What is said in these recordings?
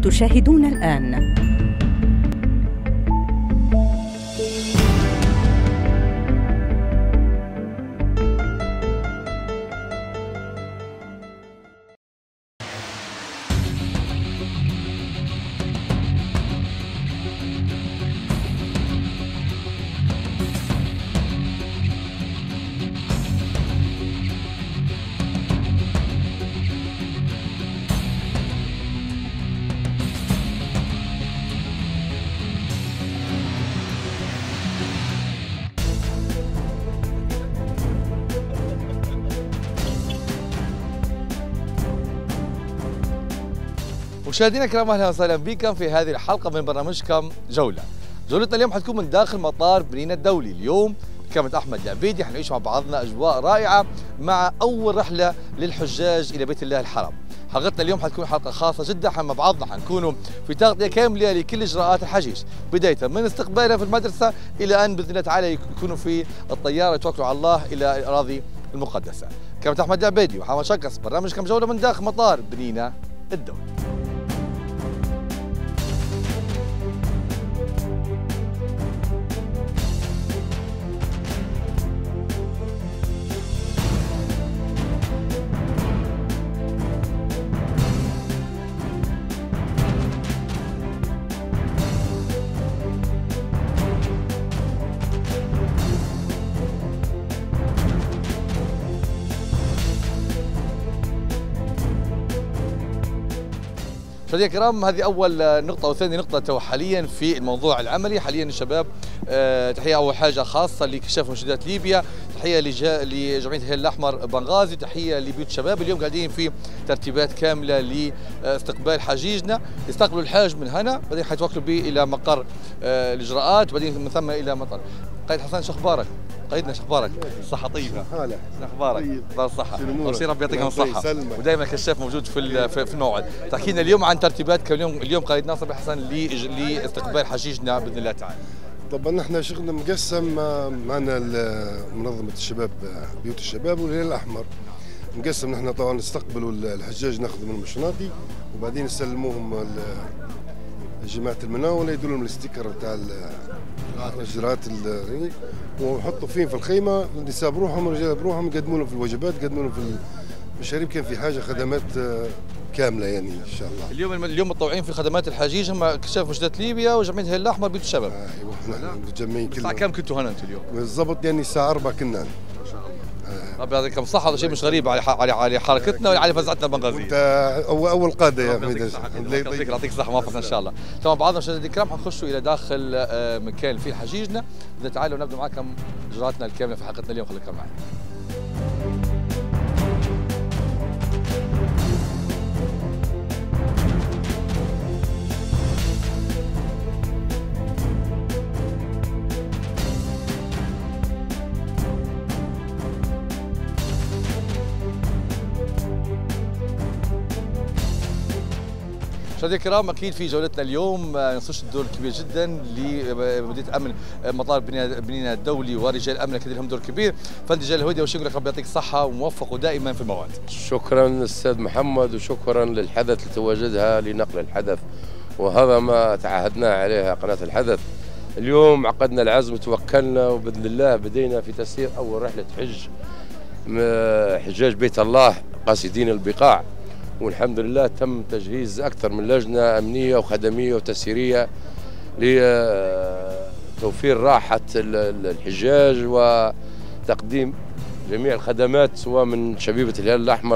تشاهدون الآن مشاهدينا الكرام، اهلا وسهلا بكم في هذه الحلقه من برنامجكم جوله. جولتنا اليوم حتكون من داخل مطار بنينة الدولي. اليوم بكامة احمد العبيدي حنعيش مع بعضنا اجواء رائعه مع اول رحله للحجاج الى بيت الله الحرام. حلقتنا اليوم حتكون حلقه خاصه جدا، مع بعضنا حنكونوا في تغطيه كامله لكل اجراءات الحجيج، بدايه من استقبالهم في المدرسه الى ان باذن الله تعالى يكونوا في الطياره يتوكلوا على الله الى الاراضي المقدسه. كامة احمد العبيدي وحامد شقص، برنامجكم جوله من داخل مطار بنينة الدولي. مشاهدينا الكرام، هذه اول نقطه وثاني نقطه حاليا في الموضوع العملي. حاليا الشباب تحيه اول حاجه خاصه لكشاف منشدات ليبيا، تحيه لجمعيه الهلال الاحمر بنغازي، تحيه لبيوت الشباب. اليوم قاعدين في ترتيبات كامله لاستقبال حجيجنا. يستقبلوا الحاج من هنا، بعدين حيتوكلوا به الى مقر الاجراءات، وبعدين من ثم الى مطار. قائد حسن، شو اخبارك؟ قايدنا شو اخبارك؟ صحة طيبة. حالك. شو اخبارك؟ بالصحة. أول ربي يعطيكم الصحة. ودائما الكشاف موجود في الموعد. تحكي لنا اليوم عن ترتيباتك اليوم قائد ناصر بن حسن لاستقبال حجيجنا باذن الله تعالى. طبعا احنا شغلنا مقسم معنا منظمة الشباب بيوت الشباب والهلال الأحمر. مقسم نحن طبعا نستقبلوا الحجاج، ناخذ منهم الشناطي وبعدين نسلموهم جماعة المناولة، يدوا لهم الستيكر بتاع الاجراءات ونحطوا فيهم في الخيمة. النساء بروحهم والرجال بروحهم، يقدموا لهم في الوجبات، يقدموا لهم في المشاريب. كان في حاجة خدمات كاملة يعني ان شاء الله. اليوم متطوعين في خدمات الحجيج هم كشاف منشدات ليبيا وجمعية الهلال الأحمر بيوت الشباب. ايوه احنا متجمعين كلهم. الساعة كم كنتوا هنا انتم اليوم؟ بالضبط يعني الساعة 4 كنا. ما شاء الله. ربي يعطيكم الصحة، هذا شيء مش غريب على حركتنا وعلى فزعتنا البنغازية. انت اول قادة يا حميد. يعطيك الصحة، موفق ان شاء الله. تمام، بعضنا مشاهدينا الكرام حنخشوا إلى داخل مكان فيه حجيجنا. تعالوا نبدأ معكم إجراءاتنا الكاملة في حلقتنا اليوم، خليكم معي. مشاهدينا الكرام، اكيد في جولتنا اليوم نصش الدور الكبير جدا لمديريه امن مطار بنينة الدولي ورجال الامن، اكيد لهم دور كبير. فندي جلال الهودي، وشكرا لك، ربي يعطيك الصحه وموفق ودائما في المواد. شكرا استاذ محمد، وشكرا للحدث لتواجدها لنقل الحدث، وهذا ما تعهدنا عليها قناه الحدث. اليوم عقدنا العزم، توكلنا، وباذن الله بدينا في تسيير اول رحله حجاج بيت الله قاصدين البقاع. والحمد لله تم تجهيز أكثر من لجنة أمنية وخدمية وتسييرية لتوفير راحة الحجاج وتقديم جميع الخدمات، سواء من شبيبة الهلال الأحمر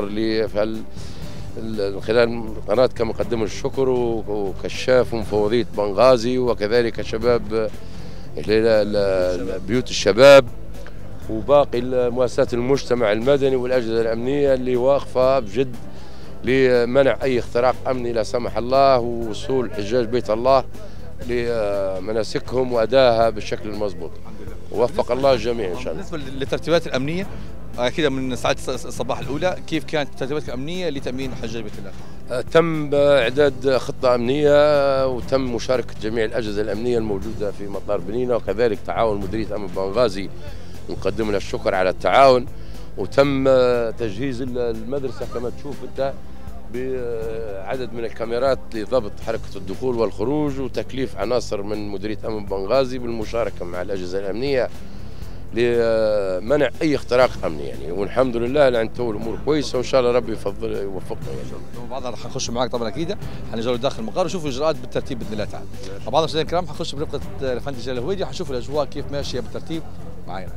خلال قناة كما قدموا الشكر، وكشاف ومفوضية بنغازي، وكذلك شباب بيوت الشباب وباقي مؤسسات المجتمع المدني والأجهزة الأمنية اللي واقفة بجد لمنع أي اختراق أمني لا سمح الله، ووصول حجاج بيت الله لمناسكهم وأدائها بالشكل المضبوط. ووفق الله الجميع إن شاء الله. بالنسبة للترتيبات الأمنية أكيد من ساعات الصباح الأولى، كيف كانت الترتيبات الأمنية لتأمين حجاج بيت الله؟ تم إعداد خطة أمنية، وتم مشاركة جميع الأجهزة الأمنية الموجودة في مطار بنينة، وكذلك تعاون مديرية أمن بنغازي، ونقدم لها الشكر على التعاون. وتم تجهيز المدرسة كما تشوف أنت بعدد من الكاميرات لضبط حركة الدخول والخروج، وتكليف عناصر من مديرية أمن بنغازي بالمشاركة مع الأجهزة الأمنية لمنع أي اختراق أمني يعني. والحمد لله لعند تو الأمور كويسة، وإن شاء الله ربي يفضل يوفقنا يعني. بعضنا راح نخش معاك طبعا اكيد، حنجولوا داخل المقر ونشوفوا الاجراءات بالترتيب باذن الله تعالى. بعضنا مشاهدينا الكرام حنخش برفقه الافندي جلال الهويدي، حنشوف الاجواء كيف ماشيه بالترتيب معانا.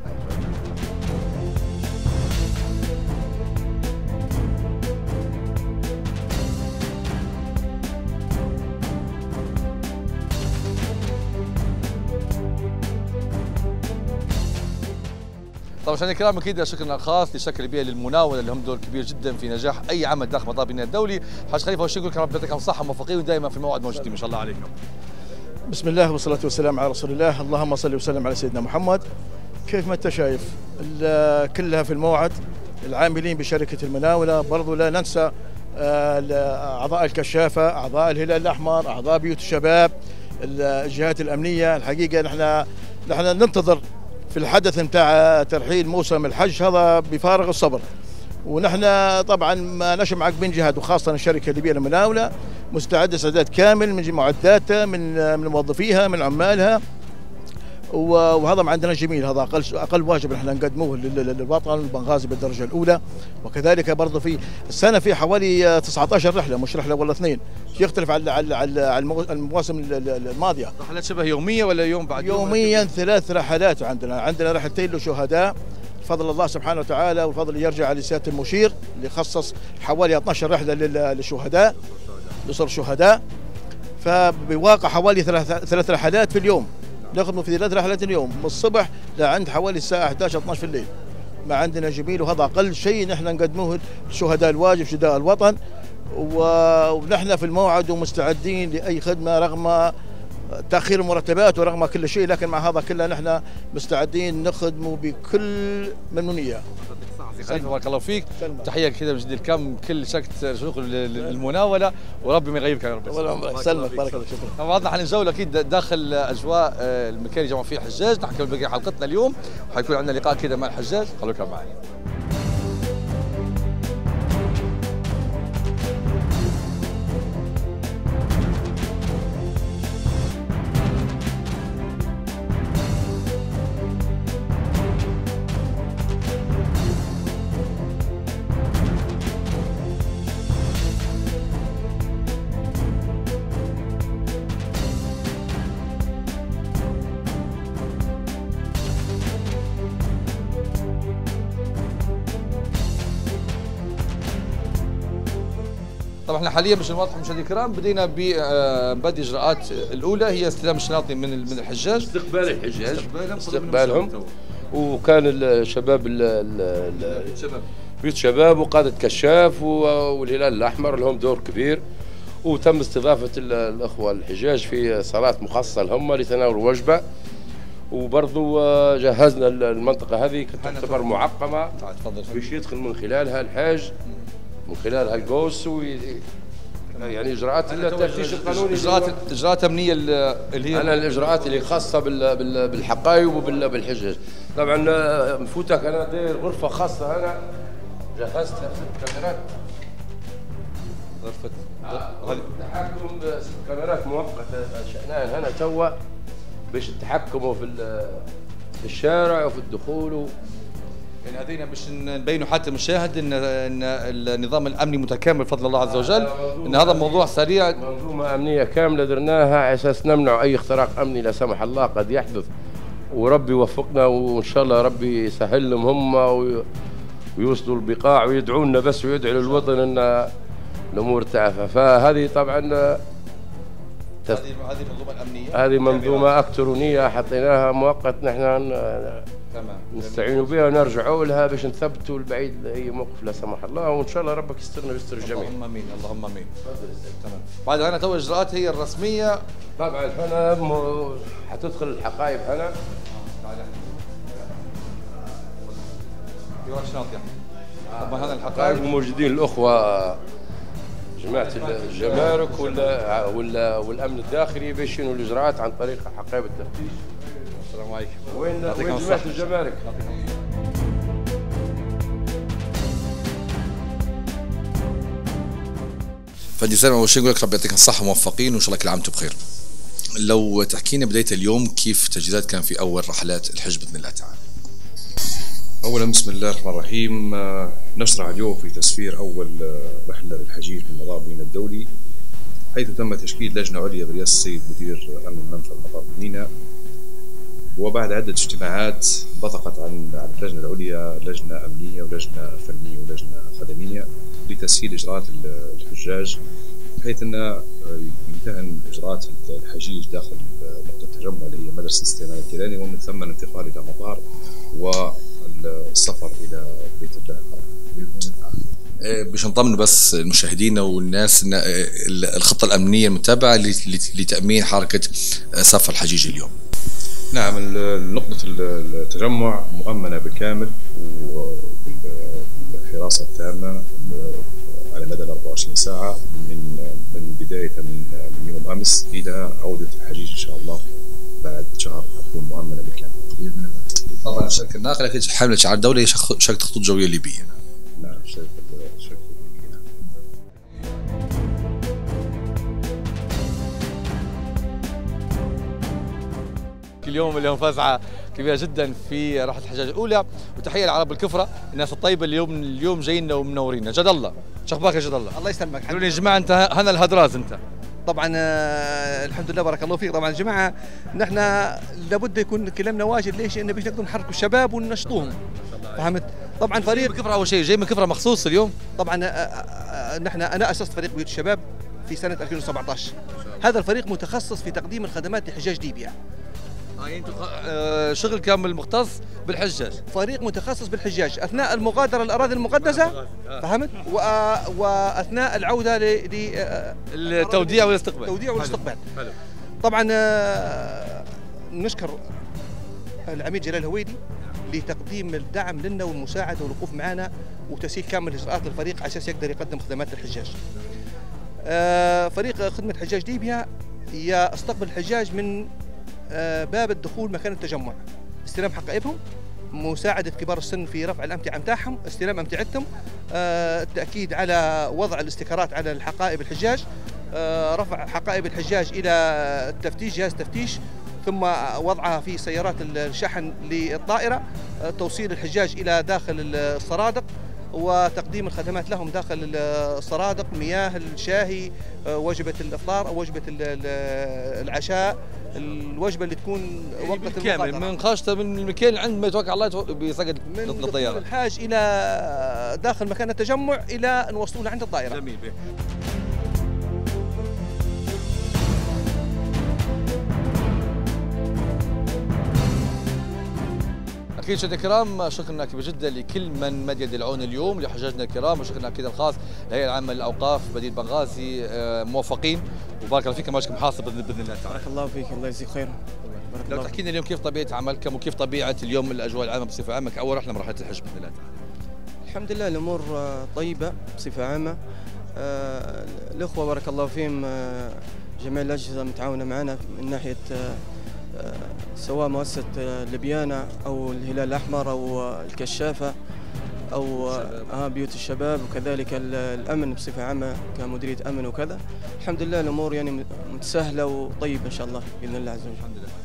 طبعا مشاهدينا الكرام اكيد شكرا خاص لشركه ليبيا للمناوله اللي هم دور كبير جدا في نجاح اي عمل داخل مطار بنية الدولي. حاج خليفه وش يقول لكم، ربي يعطيكم الصحه موفقين ودائما في الموعد موجودين ما شاء الله عليكم. بسم الله والصلاه والسلام على رسول الله، اللهم صل وسلم على سيدنا محمد. كيف ما انت شايف كلها في الموعد، العاملين بشركه المناوله، برضو لا ننسى اعضاء الكشافه، اعضاء الهلال الاحمر، اعضاء بيوت الشباب، الجهات الامنيه. الحقيقه نحن ننتظر في الحدث نتاع ترحيل موسم الحج هذا بفارغ الصبر، ونحن طبعا ما نشمعك بنجهد، وخاصه الشركه الليبيه للمناوله مستعده استعداد كامل من معداتها، من موظفيها، من عمالها، وهذا ما عندنا جميل. هذا اقل واجب نحن نقدموه للوطن البنغازي بالدرجه الاولى. وكذلك برضه في السنه في حوالي 19 رحله، مش رحله ولا اثنين، يختلف على المواسم الماضيه. رحلات شبه يوميه ولا يوم بعد يوم؟ يوميا 3 رحلات عندنا رحلتين للشهداء بفضل الله سبحانه وتعالى، والفضل يرجع لسياده المشير اللي خصص حوالي 12 رحله للشهداء لصر الشهداء. فبواقع حوالي 3 رحلات في اليوم، نخدموا في 3 رحلات اليوم من الصبح لعند حوالي الساعه 11 12 في الليل. ما عندنا جميل، وهذا اقل شيء نحن نقدموه للشهداء الواجب، شهداء الوطن، ونحن في الموعد ومستعدين لاي خدمه رغم تاخير المرتبات ورغم كل شيء، لكن مع هذا كله نحن مستعدين نخدمه بكل ممنونيه. بارك الله فيك. تحيه كذا من جديد الكم كل شركه شروق المناوله، وربي ما يغيبك يا رب. يسلمك بارك الله. شكرا. بعضنا حنتجول اكيد داخل اجواء المكان اللي جمعوا فيه الحجاج، نحكي بقي حلقتنا اليوم وحيكون عندنا لقاء كذا مع الحجاج، خلوكم معنا. طبعا احنا حاليا باش نوضح مشاهدينا الكرام بدينا ببدء اجراءات الاولى هي استلام الشناطي من الحجاج، استقبال الحجاج، استقبالهم. وكان الشباب بيوت شباب وقادة كشاف والهلال الاحمر لهم دور كبير، وتم استضافه الاخوه الحجاج في صلاه مخصصه لهم لتناول وجبه. وبرضو جهزنا المنطقه هذه تعتبر معقمه باش يدخل من خلالها الحاج، من خلالها القوس، يعني اجراءات التفتيش القانوني، اجراءات امنيه اللي هي الاجراءات اللي خاصه بالحقائب وبالحجاج. طبعا مفوتك انا داير غرفه خاصه، انا جهزتها 6 كاميرات، غرفه تحكم 6 كاميرات مؤقته شأنها هنا توا باش تحكموا في الشارع وفي الدخول يعني هذين باش نبينوا حتى المشاهد ان النظام الامني متكامل بفضل الله عز وجل، ان هذا موضوع سريع، منظومه امنيه كامله درناها على اساس نمنع اي اختراق امني لا سمح الله قد يحدث، وربي يوفقنا وان شاء الله ربي يسهل لهم هم ويوصلوا البقاع ويدعوا لنا بس ويدعوا للوطن ان الامور تعافى. فهذه طبعا هذه المنظومه الامنيه، هذه منظومه الكترونيه حطيناها مؤقت نحن تمام نستعينوا بها ونرجعوا لها باش نثبتوا البعيد لاي موقف لا سمح الله، وان شاء الله ربك يسترنا ويستر الجميع. اللهم امين اللهم امين. تمام. بعد هنا تو الاجراءات هي الرسميه. طبعا هنا حتدخل الحقائب هنا. يروح شنط يعني. طبعا هذا الحقائب موجودين الاخوه جماعه الجمارك والامن الداخلي باش ينهوا الاجراءات عن طريق حقائب التفتيش. السلام عليكم. وين جماعه الجمارك؟ فندي سالم، اول شيء نقول لك ربي يعطيك الصحه موفقين وان شاء الله كل عام وانتم بخير. لو تحكينا بدايه اليوم كيف التجهيزات كان في اول رحلات الحج باذن الله تعالى. اولا بسم الله الرحمن الرحيم. نشرع اليوم في تسفير اول رحله للحجيج من مطار بنينة الدولي، حيث تم تشكيل لجنه عليا برئاسه السيد مدير امن منفذ مطار بنينة، وبعد عده اجتماعات بثقت عن اللجنه العليا لجنه امنيه ولجنه فنيه ولجنه خدميه لتسهيل اجراءات الحجاج، بحيث ان يمتهن اجراءات الحجيج داخل نقطه التجمع اللي هي مدرسه استيمان الكيلاني، ومن ثم الانتقال الى مطار والسفر الى بيت الله الحرام. باش نطمن بس المشاهدين والناس ان الخطه الامنيه المتبعه لتامين حركه سفر الحجيج اليوم. نعم، نقطة التجمع مؤمنة بالكامل وبالحراسة التامة على مدى 24 ساعة من بداية من يوم أمس إلى عودة الحجيج إن شاء الله بعد شهر تكون مؤمنة بالكامل بإذن الله. طبعا الشركة الناقلة أكيد حاملة شعار دولي هي شركة خطوط جوية ليبية. نعم، شركة ليبية. اليوم فزعه كبيره جدا في رحله الحجاج الاولى، وتحيه للعرب الكفره الناس الطيبه اليوم جايين ومنورينا. جد الله شو اخبارك يا جد الله؟ الله يسلمك. قولوا لي يا جماعه انت هنا الهدراز انت. طبعا الحمد لله بارك الله فيك. طبعا يا جماعه نحن لابد يكون كلامنا واجد، ليش؟ انه باش نقدر نحركوا الشباب وننشطوهم. فهمت؟ طبعا فريق كفره اول شيء جاي من كفره مخصوص اليوم. طبعا انا اسست فريق بيوت الشباب في سنه 2017. هذا الفريق متخصص في تقديم الخدمات لحجاج ليبيا. شغل كامل مختص بالحجاج. فريق متخصص بالحجاج اثناء المغادره الاراضي المقدسه، فهمت؟ واثناء العوده للتوديع والاستقبال. التوديع والاستقبال. طبعا نشكر العميد جلال الهويدي لتقديم الدعم لنا والمساعده والوقوف معنا وتسهيل كامل اجراءات الفريق على اساس يقدر يقدم خدمات للحجاج. فريق خدمه حجاج ليبيا يستقبل الحجاج من باب الدخول مكان التجمع، استلام حقائبهم، مساعدة كبار السن في رفع الأمتعة متاعهم، استلام أمتعتهم، التأكيد على وضع الاستيكرات على الحقائب الحجاج، رفع حقائب الحجاج إلى التفتيش، جهاز تفتيش، ثم وضعها في سيارات الشحن للطائرة، توصيل الحجاج إلى داخل الصرادق وتقديم الخدمات لهم داخل الصرادق، مياه، الشاهي، وجبة الإفطار أو وجبة العشاء، الوجبة اللي تكون وقت كامل من خاشته من المكان عند ما يتوكل على الله بيصقد للطيارة، من الحاج إلى داخل مكان التجمع إلى نوصلوه عند الطائرة. جميل. أكيد مشاهدينا الكرام، شكرا كبير جدا لكل من مد يد العون اليوم لحجاجنا الكرام، وشكرا أكيد الخاص للهيئة العامة للأوقاف مدينة بنغازي، موفقين وبارك الله فيكم ماشيكم حاصل بإذن الله تعالى. بارك الله فيك، الله يجزيك خير. لو تحكي لنا اليوم كيف طبيعة عملكم وكيف طبيعة اليوم الأجواء العامة بصفة عامة كأول رحلة مرحلة الحج بإذن الله تعالى. الحمد لله الأمور طيبة بصفة عامة. الأخوة بارك الله فيهم جميع الأجهزة متعاونة معنا من ناحية سواء مؤسسة لبيانة أو الهلال الأحمر أو الكشافة أو بيوت الشباب، وكذلك الأمن بصفة عامة كمديرية أمن وكذا. الحمد لله الأمور يعني متسهلة وطيبة إن شاء الله بإذن الله عز وجل. الحمد لله.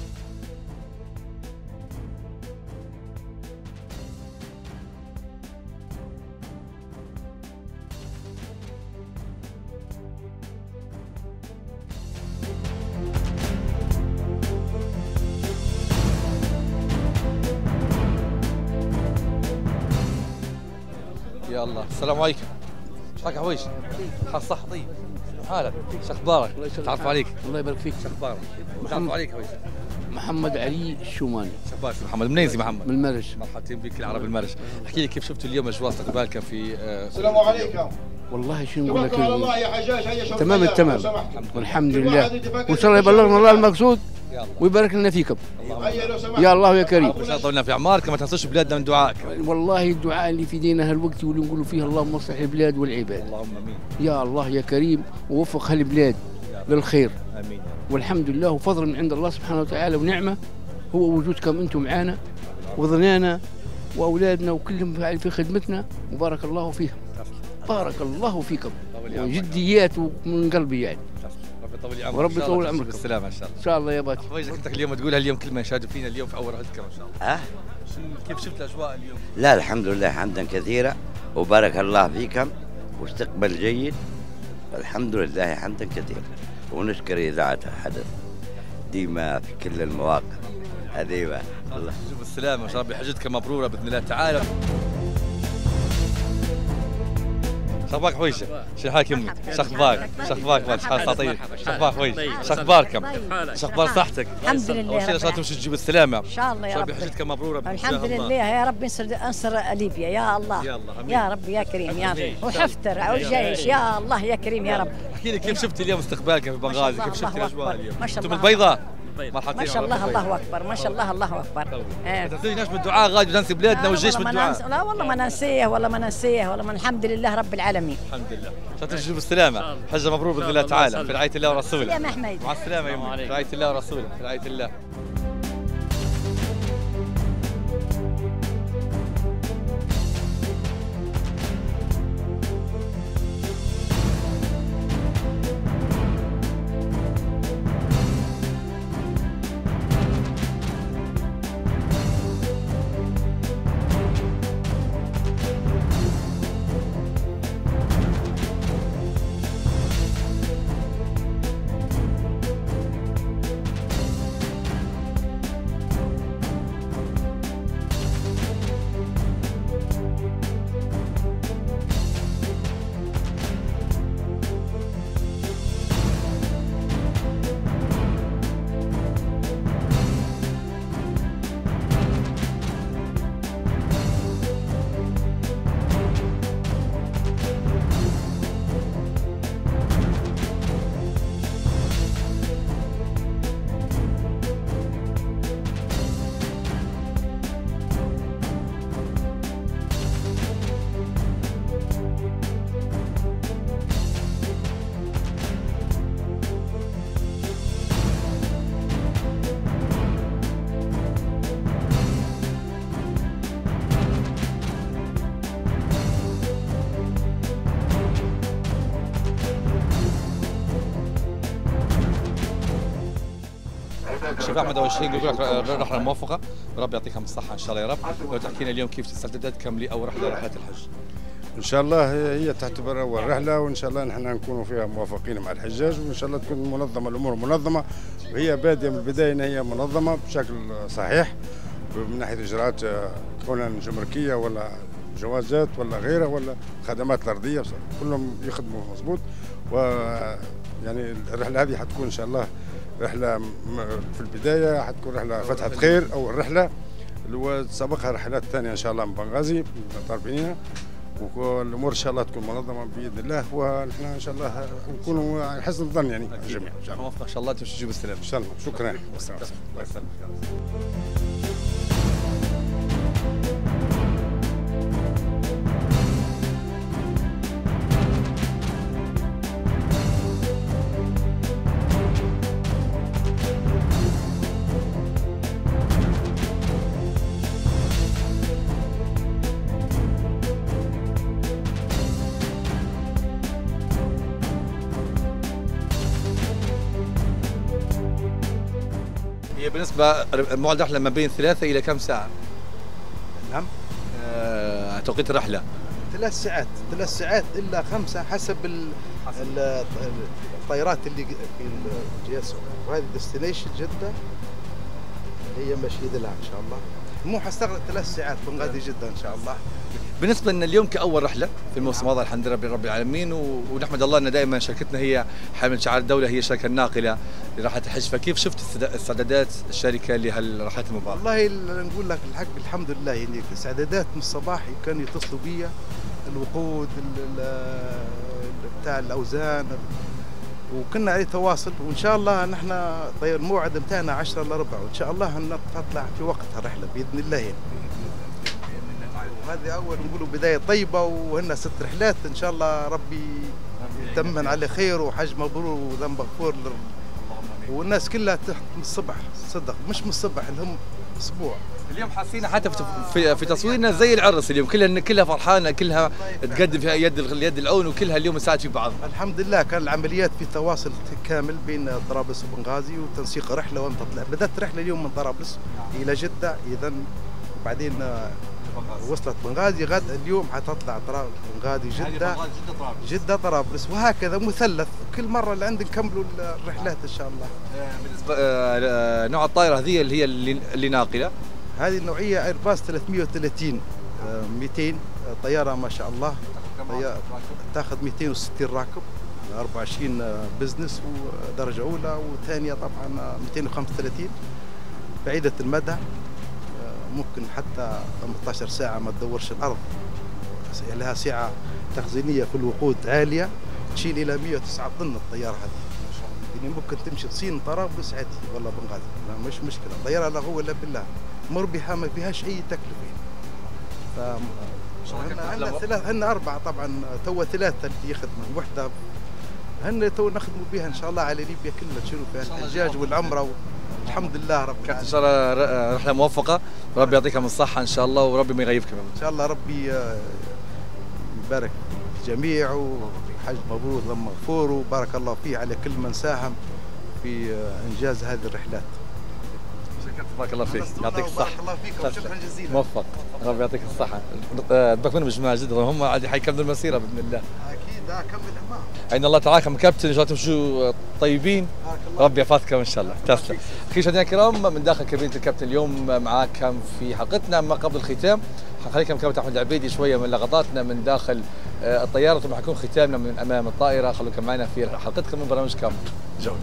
يا الله، السلام عليكم. ايش حالك حويش؟ حال صح طيب. حالك؟ شو اخبارك؟ تعرف عليك. الله يبارك فيك. شو اخبارك؟ تعرف عليك حويش. محمد علي الشوماني. شو اخبارك محمد؟ منين سي محمد؟ من المرج. مرحبتين بك العرب المرج. احكي لي كيف شفتوا اليوم اجواء استقبالكم في السلام عليكم. والله شو نقول لك؟ الله يا حجاج، هيا تمام التمام والحمد لله، وان شاء الله يبلغنا الله المقصود ويبارك لنا فيكم. يا الله يا كريم. ان شاء الله طولنا في اعماركم، ما تنسوش بلادنا من دعائك. والله الدعاء اللي في دينا هالوقت واللي نقولوا فيه اللهم اصلح البلاد والعباد. اللهم امين. يا الله يا كريم، ووفق هالبلاد للخير. امين. والحمد لله وفضل من عند الله سبحانه وتعالى ونعمه هو وجودكم انتم معانا وضنانا واولادنا وكلهم في خدمتنا، وبارك الله فيهم. بارك الله فيكم. وجديات ومن قلبي يعني. ربي يطول لي عمرك. وربي يطول عمرك بالسلامه ان شاء الله. ان شاء الله يا باتي. حوايجك انت اليوم تقولها اليوم كلمه يشاهدوا فينا اليوم في اول رحلتكم ان شاء الله. كيف شفت الاجواء اليوم؟ لا الحمد لله حمدا كثيرا وبارك الله فيكم واستقبال جيد. الحمد لله حمدا كثيرا ونشكر إذاعة الحدث ديما في كل المواقف هذه. الله بالسلامة وان شاء الله حجتكم مبرورة بإذن الله تعالى. شخبارك حويجة؟ شو حالك يمي؟ شخبارك؟ شخبارك شحال تعطيني؟ شخبارك حويجة؟ شخباركم؟ شخبار صحتك؟ الحمد لله. أول شيء إن شاء الله تمشي تجيب السلامة. إن شاء الله يا رب. حجتكم مبرورة بإذن الله. الحمد لله يا رب. انصر ليبيا يا الله. يا رب يا كريم يا رب. وحفتر والجيش يا الله يا كريم يا رب. احكي لي كيف شفت اليوم استقبالكم في بنغازي؟ كيف شفت الأجواء اليوم؟ ما شاء الله. الله. البيضاء. ما شاء الله الله اكبر. ما شاء الله الله اكبر. ما تنسيناش بالدعاء غادي ننسي بلادنا والجيش بالدعاء. لا والله ما ننسيه والله ما ننسيه والله ما. الحمد لله رب العالمين. الحمد لله. ان شاء الله تجوا بالسلامه. حجه مبروك باذن الله تعالى في رعايه الله ورسوله. يا حميد. مع السلامه يا يمي. في رعايه الله ورسوله. في رعايه الله. شيخ احمد اول شيء نقول لك رحله موفقه وربي يعطيكم الصحه ان شاء الله يا رب. لو تحكي لنا اليوم كيف استعداداتكم لاول رحله رحلات الحج؟ ان شاء الله هي تعتبر اول رحله وان شاء الله نحن نكون فيها موافقين مع الحجاج وان شاء الله تكون منظمه الامور منظمه وهي باديه من البدايه ان هي منظمه بشكل صحيح من ناحيه اجراءات كونها جمركيه ولا جوازات ولا غيرها ولا خدمات الارضيه كلهم يخدموا مضبوط. ويعني الرحله هذه حتكون ان شاء الله رحله في البدايه حتكون رحله فتحه خير او الرحله اللي هو سبقها رحلات ثانيه ان شاء الله من بنغازي من مطار بنينه والامور ان شاء الله تكون منظمه باذن الله ونحن ان شاء الله نكونوا على حسن الظن يعني الجميع ان شاء الله. موفق ان شاء الله تمشي بالسلامه ان شاء الله. شكرا. الله يسلمك. هي بالنسبة موعد الرحلة ما بين 3 إلى كم ساعة؟ نعم. توقيت الرحلة 3 ساعات إلا 5 حسب الطائرات اللي في الجياسو. وهذه ديستنيشن جدة هي مشيد لها إن شاء الله. مو حستغرق 3 ساعات بنغادي جدة إن شاء الله. بالنسبة لنا اليوم كأول رحلة في الموسم هذا الحمد لله رب العالمين ونحمد الله أن دائما شركتنا هي حامل شعار الدولة هي الشركة الناقلة لرحلة الحج. فكيف شفت استعدادات الشركة لهالرحلات المباركة؟ والله نقول لك الحق الحمد لله يعني استعدادات من الصباح كانوا يتصلوا بي الوقود بتاع الأوزان وكنا عليه تواصل وإن شاء الله نحن الموعد بتاعنا 10 إلا ربع وإن شاء الله نطلع في وقتها الرحلة بإذن الله يعني. وهذه أول نقولوا بداية طيبة وهن 6 رحلات إن شاء الله ربي يتمن على خير وحج مبرور وذنب مغفور والناس كلها تحت من الصبح صدق مش من الصبح اللي هم أسبوع اليوم حاسين حتى في تصويرنا زي العرس اليوم، كلها فرحانه، كلها تقدم فيها يد العون، وكلها اليوم نساعد في بعض. الحمد لله كان العمليات في تواصل كامل بين طرابلس وبنغازي وتنسيق رحله وامتى بدات رحله اليوم من طرابلس الى جده، اذا بعدين وصلت بنغازي، غد اليوم حتطلع بنغازي جده طرابلس، وهكذا مثلث كل مره اللي عندنا نكملوا الرحلات ان شاء الله. بالنسبه نوع الطائره هذه اللي هي اللي ناقله، هذه النوعيه ايرباص 330 200 طياره ما شاء الله، تاخذ 260 راكب، 24 بزنس ودرجه اولى وثانيه طبعا 235 بعيده المدى، ممكن حتى 18 ساعة ما تدورش الأرض، لها سعة تخزينية في الوقود عالية، تشيل إلى 109 طن الطيارة هذه، يعني ممكن تمشي تصين طرابلس عادي والله بنغازي، مش مشكلة، طيارة لا هو إلا بالله، مربحة ما فيهاش أي تكلفة. هن 4 طبعا، تو 3 اللي يخدموا، وحدة هن تو نخدموا بها إن شاء الله على ليبيا كلها، تشيلوا فيها الحجاج والعمرة الحمد لله رب العالمين. ان شاء الله رحله موفقه، وربي يعطيكم الصحه ان شاء الله، وربي ما يغيبكم ان شاء الله، ربي يبارك الجميع، وحج مبرور ذنب مغفور، وبارك الله فيه على كل من ساهم في انجاز هذه الرحلات. بارك الله فيك، يعطيك الصحه. بارك الله فيكم، شكرا جزيلا. موفق، ربي يعطيك الصحه. تبقى منهم جماعه جدا، هم عاد حيكملوا المسيره باذن الله. اكيد كمل معهم. عين الله تعاكم كابتن، ان شاء الله تمشوا طيبين، ربي يحفظكم ان شاء الله. تسلم. اخي مشاهدينا الكرام، من داخل كابينه الكابتن اليوم معاكم في حلقتنا. ما قبل الختام حنخليكم كابتن احمد العبيدي شويه من لقطاتنا من داخل الطياره، ثم حيكون ختامنا من امام الطائره. خلوكم معنا في حلقتكم من برنامجكم جوله.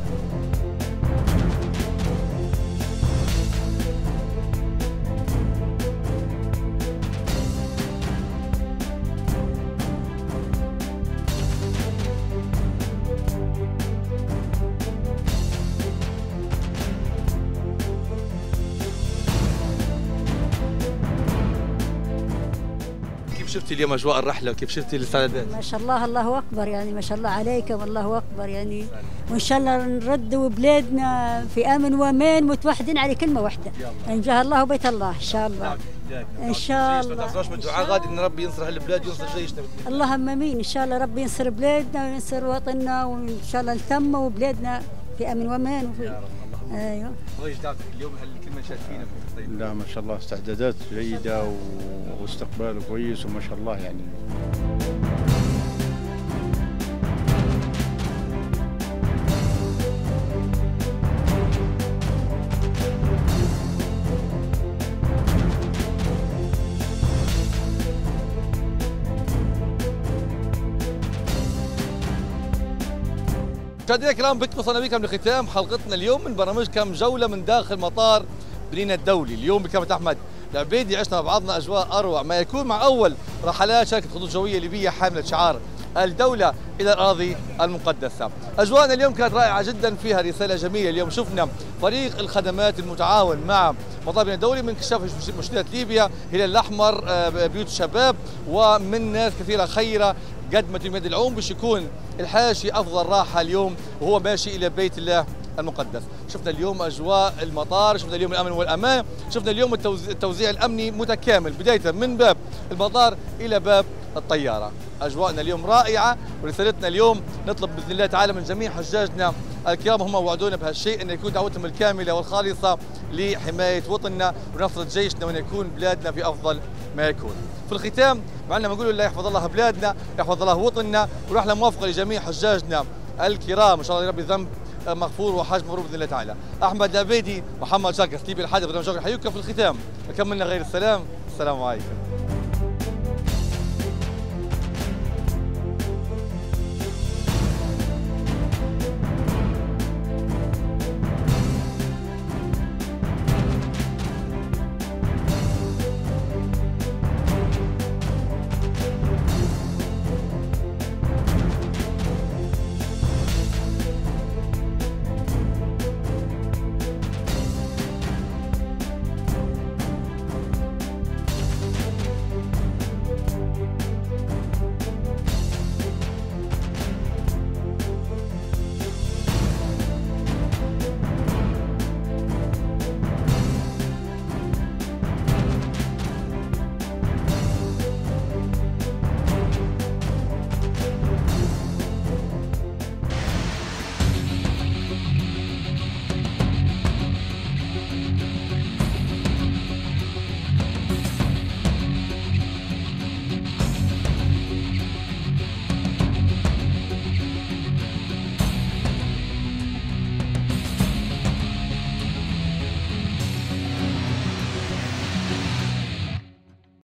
كيف شفتي اليوم اجواء الرحله وكيف شفتي الاستعدادات؟ ما شاء الله، الله اكبر، يعني ما شاء الله عليكم، الله اكبر يعني، وان شاء الله نردوا بلادنا في امن وامان متوحدين على كلمه واحده، ان شاء الله وبيت الله ان شاء الله. ان شاء الله. ما تنسوش من الدعاء غادي ان ربي ينصر هالبلاد وينصر جيشنا. اللهم امين، ان شاء الله ربي ينصر بلادنا وينصر وطننا، وان شاء الله نتم وبلادنا في امن وامان وفي ايوه. الله يجعلك اليوم هالكلمه شايفينها في الطيب. لا ما شاء الله استعدادات جيده واستقبال كويس وما شاء الله يعني. مشاهدينا الكرام، بكم وصلنا بكم لختام حلقتنا اليوم من برنامجكم جوله من داخل مطار بنينا الدولي. اليوم بكابتن احمد العبيدي عشنا مع بعضنا اجواء اروع ما يكون مع اول رحلات شركه خطوط جويه ليبيه حامله شعار الدوله الى الاراضي المقدسه. اجواءنا اليوم كانت رائعه جدا، فيها رساله جميله. اليوم شفنا فريق الخدمات المتعاون مع مطار بنينا الدولي من كشاف مشكله ليبيا، هلال الاحمر، بيوت الشباب، ومن ناس كثيره خيره قدمت يد العون باش يكون الحاشي افضل راحه اليوم وهو ماشي الى بيت الله المقدس. شفنا اليوم اجواء المطار، شفنا اليوم الامن والامان، شفنا اليوم التوزيع الامني متكامل بدايه من باب المطار الى باب الطياره. اجواءنا اليوم رائعه، ورسالتنا اليوم نطلب باذن الله تعالى من جميع حجاجنا الكرام، هم وعدونا بهالشيء ان يكون دعوتهم الكامله والخالصه لحمايه وطننا ونصره جيشنا وان يكون بلادنا في افضل ما يكون. في الختام معنا بنقول الله يحفظ الله بلادنا، يحفظ الله وطننا، ورحله موفقه لجميع حجاجنا الكرام، ان شاء الله ربي ذنب مغفور وحج مبرور باذن الله تعالى. احمد العبيدي، محمد شاكر، ليبيا الحادث برنامج يحييكم. في الختام كملنا غير السلام عليكم.